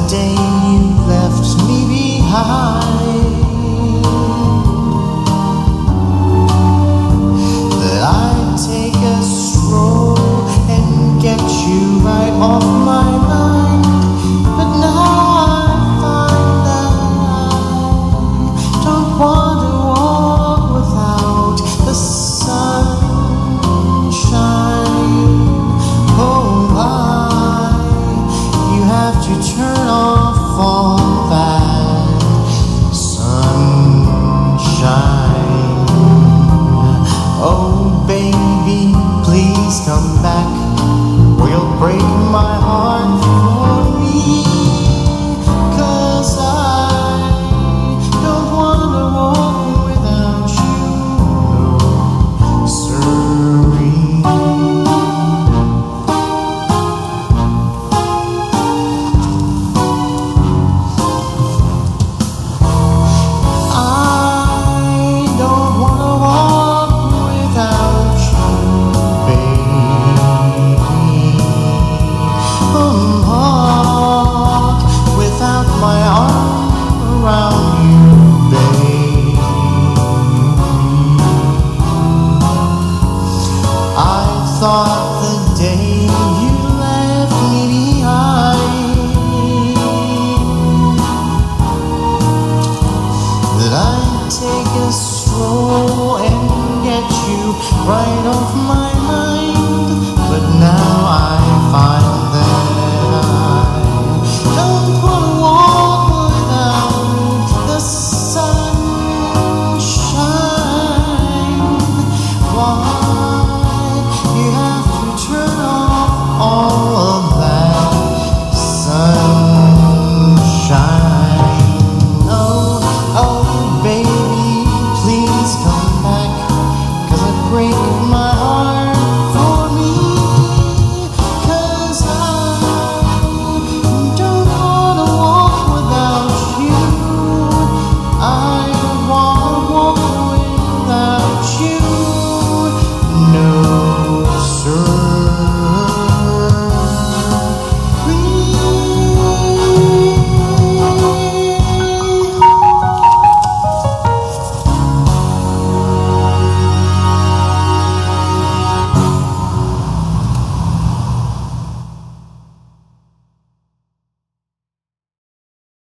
day you left me behind, that I'd take a stroll and get you right off my mind. But now I find that I don't want to walk without the sunshine. Oh, why you have to turn off all